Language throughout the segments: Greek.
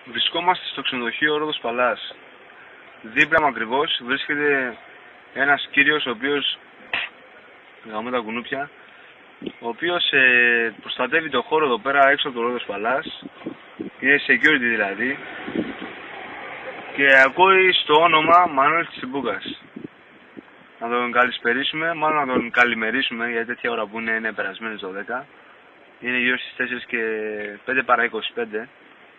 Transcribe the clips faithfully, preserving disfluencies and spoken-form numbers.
Βρισκόμαστε στο ξενοδοχείο Ρόδος Παλάς. Δίπλα μου ακριβώς βρίσκεται ένας κύριος ο οποίος γαμώ τα κουνούπια, ο οποίος ε, προστατεύει το χώρο εδώ πέρα έξω από το Ρόδος Παλάς. Είναι security δηλαδή. Και ακούει στο όνομα Μανώλης Τσιμπούκας. Να τον καλησπερίσουμε, μάλλον να τον καλημερίσουμε, γιατί τέτοια ώρα που είναι είναι περασμένες δώδεκα. Είναι γύρω στις τέσσερις και πέντε παρά είκοσι πέντε.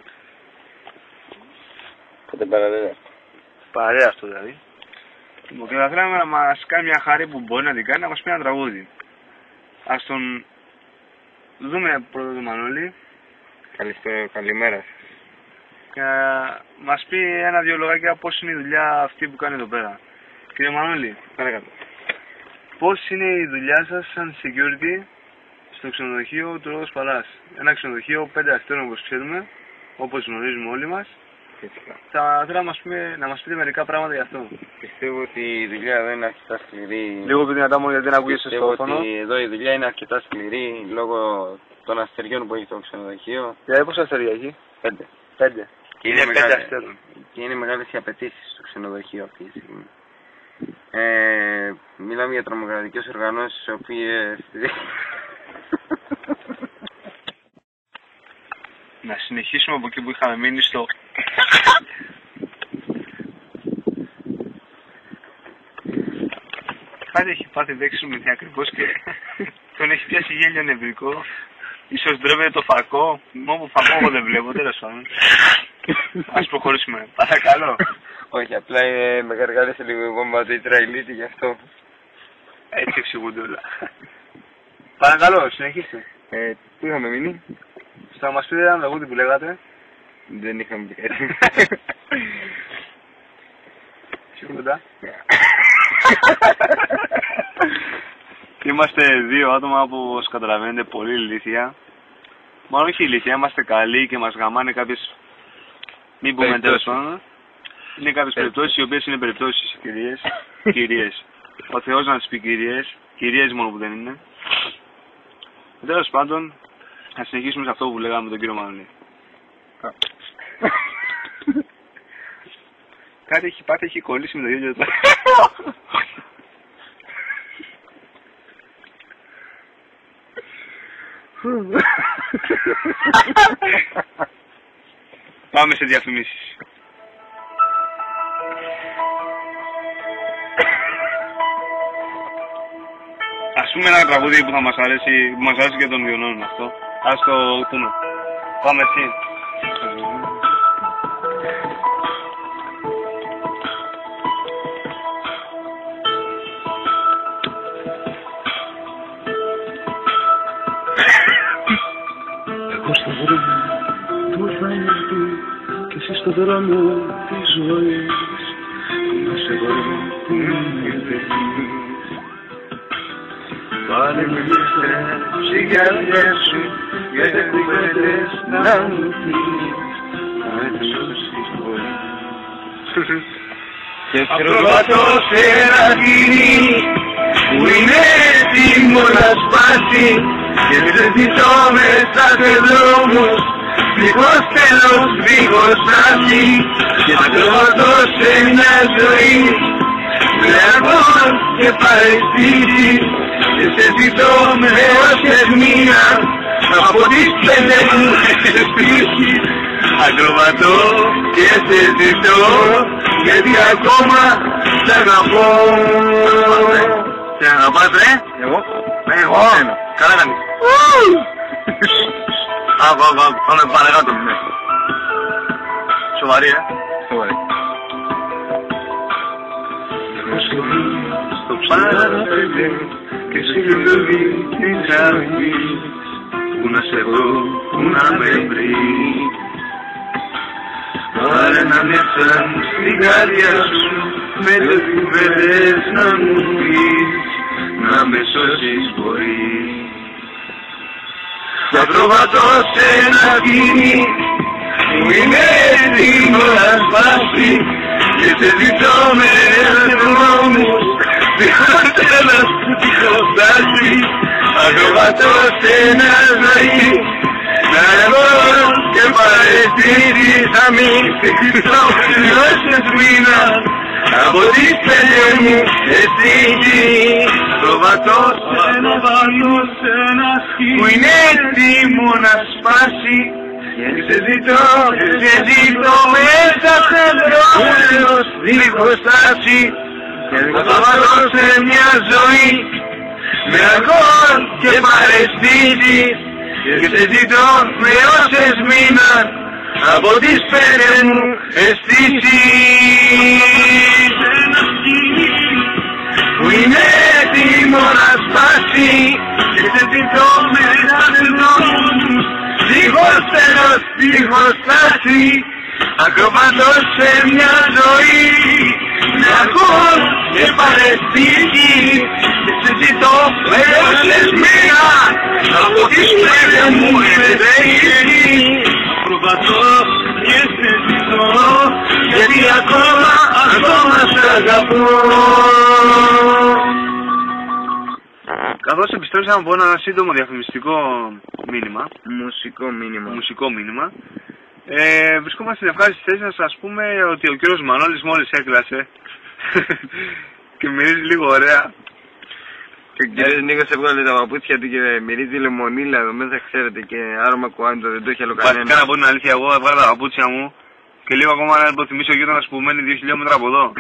πέντε παρά δέκα. Παρέα αυτό δηλαδή. Και θα θέλαμε να μας κάνει μια χάρη που μπορεί να την κάνει, να μας πει ένα τραγούδι. Ας τον δούμε πρώτα τον Μανώλη. Καλησπέρα, καλημέρα σας. Και να μας πει ένα-δυο λογάκια πώς είναι η δουλειά αυτή που κάνει εδώ πέρα. Κύριε Μανώλη, Παρακαλώ. πώς είναι η δουλειά σας σαν security στο ξενοδοχείο του Ρόδος Παλάς? Ένα ξενοδοχείο πέντε αστέρων όπως ξέρουμε, όπως γνωρίζουμε όλοι μας. Φυσικά. Θα ήθελα να μας, πούμε, να μας πείτε μερικά πράγματα γι' αυτό. Πιστεύω ότι η δουλειά εδώ είναι αρκετά σκληρή. Λίγο πιο δυνατά μόνο γιατί δεν ακούγεσαι στο Πιστεύω φωνό. ότι εδώ η δουλειά είναι αρκετά σκληρή λόγω των αστεριών που έχει το ξενοδοχείο. Δηλαδή πόσα αστέρια έχει? Πέντε. Πέντε. Και Είναι είναι, πέντε μεγάλη, αστέρων. και είναι μεγάλες οι απαιτήσεις στο ξενοδοχείο αυτή τη στιγμή. Ε, μιλάμε για τρομοκρατικές οργανώσεις οι οποίες... Να συνεχίσουμε από εκεί που είχαμε μείνει στο... Κάτι έχει πάθει δέξιμο με ακριβώς και τον έχει πιάσει γέλιο νευρικό. Ίσως ντρέπεται το φακό, μόνο φακό εγώ δεν βλέπω, τέλος πάντων. Ας προχωρήσουμε, παρακαλώ. Όχι, απλά είναι με γαργάλισε λίγο εγώ μαζί η τραϊλίτη γι' αυτό. Έτσι εξηγούνται όλα. Παρακαλώ, συνεχίστε. Ε, πού είχαμε μείνει? Θα μας πείτε ένα τραγούδι που λέγατε. Δεν είχαμε πει κάτι. Σίγουρα. Είμαστε δύο άτομα που, όπως καταλαβαίνετε, πολύ ηλίθια. Μάλλον όχι ηλίθια, είμαστε καλοί και μας γαμάνε κάποιες... Μην πούμε τέλος πάντων. Είναι κάποιες περιπτώσεις οι οποίες είναι περιπτώσεις κυρίες. Κυρίες. Ο Θεός να τις πει κυρίες. Κυρίες μόνο που δεν είναι. Τέλος πάντων, να συνεχίσουμε σε αυτό που λέγαμε με τον κύριο Μανώλη. Κάτι έχει πάθει, έχει κολλήσει με το γέλιο του. Πάμε σε διαφημίσεις. Ας πούμε ένα τραγούδι που θα μας αρέσει, που μας αρέσει και των διονών αυτό. Ας το πούμε. Πάμε εσύ. Εγώ στο δρόμο του θανάτου και εσύ στο δρόμο της ζωής. Που είσαι εγώ που είναι παιδί. Πάλι μιλήστε στην καρδιά σου γιατί κουβέντες να μου πεις να με σώσεις μπορεί. Και Ακροβατώ σε ένα τυρί που είναι έτοιμο να σπάσει και σε ζητώ μέσα σε δρόμους δίχως τέλος, δίχως αρχή. Και ακροβατώ σε μια ζωή με αγώνα και παραισθήσεις και σε ζητώ με όσες μία από τις πέντε μου εξεσπίσεις. Ακροβατώ και σε ζητώ γιατί ακόμα σ' αγαπώ. Τι αγαπάς ρε? εγώ. Εγώ. Καλά κάνεις. Άκου, άκου, άκου. Πάμε παρακάτω. Σοβαρή, ε. Σοβαρή. Έχω σκεφτεί στο παραπέντε και σε λουλούδι της αυγής που να σε δω, που να με βρεις. Πάρε να μέσα στην καρδιά σου με τις κουβέντες να μου πεις να με σώσεις μπορείς. Θα προβατώ σε ένα σκηνή που είναι έτοιμο να σπάσει και σε ζητώ με δρόμους δίχως τέλος, δίχως τάση. Ακροβατώ σε ένα ζωή να εγώ και παρέ παραισθήσεις να μην σε κοιτώ πληρώσεις μήνα από τις πέντε μου αισθήτη προβατώ σε ένα βαλό σε ένα σκι που είναι έτοιμο να σπάσει και σε ζητώ, σε ζητώ μέσα σε δρόμος δίχως τάση και θα βάλω σε μια ζωή με αλκοόλ και παραισθήσεις και σε ζητώ με όσες μήναν από τις πέντε μου αισθήσεις ένα σκηνή που είναι έτοιμο να σπάσει και σε ζητώ μέσα σε δρόμους δίχως τέλος, δίχως τάση ακροβατώ σε μια ζωή με αλκοόλ και παραισθήσεις και σε ζητώ με όσες μήναν από τις πέντε μου αισθήσεις ακροβατώ και σε ζητώ γιατί ακόμα, ακόμα σ' αγαπώ. Καθώς επιστρέψαμε από ένα σύντομο διαφημιστικό μήνυμα, Μουσικό μήνυμα. μουσικό μήνυμα, ε, βρισκόμαστε στην ευχάριστη θέση να σας πούμε ότι ο κύριος Μανώλης μόλις έκλασε και μυρίζει λίγο ωραία. Και ο κύριος Νίκος έβγαλε τα παπούτσια του και μυρίζει λεμονίλα εδώ μέσα, ξέρετε, και άρωμα κουάντο, δεν το έχει άλλο κανένα. Βασικά να πω την αλήθεια, εγώ έβγαλα τα παπούτσια μου και λίγο ακόμα να υποθυμίσω ο γείτονας που μένει δύο χιλιόμετρα από εδώ.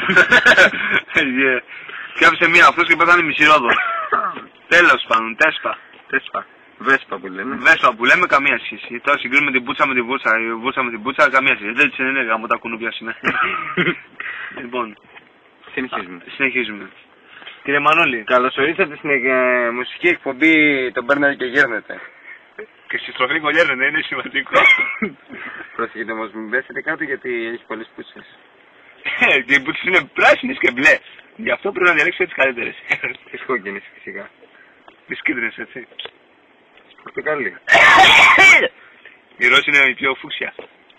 Και άφησε μία αυτός και πέθανε μισή Ρόδο. Τέλος πάντων, τέσπα. Τέσπα. Βέσπα που λέμε. Βέσπα που λέμε, καμία σχέση. Τώρα συγκρίνουμε την πουτσα με την βουτσα, η βουτσα με την πουτσα, καμία σχέση. Δεν της είναι γάμο τα κουνούπια σήμερα. Λοιπόν, συνεχίζουμε. συνεχίζουμε. Κύριε Μανώλη. Καλώς ορίσατε στην ε, μουσική εκπομπή «Το παίρνετε και γέρνετε». Και στη στροφή κολλιέρνετε, είναι σημαντικό. Πρόσεχετε όμως, μην πέσετε κάτω γιατί έχει πολλές πούτσες. Και οι πούτσες είναι πράσινες και μπλε. Γι' αυτό πρέπει να διαλέξετε τις καλύτερες. Τις κόκκινες φυσικά. Τις κίτρινες, έτσι. Πορτοκαλί. Η ροζ είναι η πιο φούξια.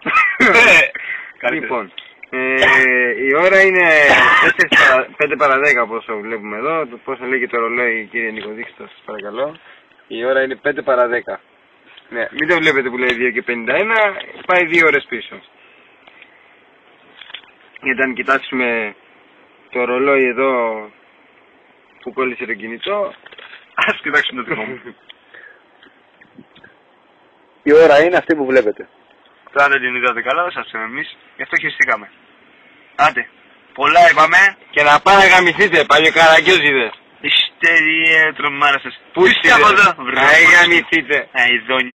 Λοιπόν, ε, η ώρα είναι πέντε παρά δέκα από όσο βλέπουμε εδώ. Πόσο λέει και το ρολόι, κύριε Νικοδείξτο, σας παρακαλώ. Η ώρα είναι πέντε παρά δέκα. Ναι, μην το βλέπετε που λέει δύο και πενήντα ένα, πάει δύο ώρες πίσω. Γιατί αν κοιτάξουμε το ρολόι εδώ που κόλλησε το κινητό, Ας κοιτάξουμε το δικό μου. η ώρα είναι αυτή που βλέπετε. Τώρα δεν την είδατε καλά, σας εμείς, γι' αυτό χεστήκαμε. Άντε, πολλά είπαμε. Και να πάνε να γαμηθείτε, παλιοκαραγκιόζιδες. Είστε τρομάρα σας. Πού είστε, από εδώ. να γαμηθείτε. Αιδόνι.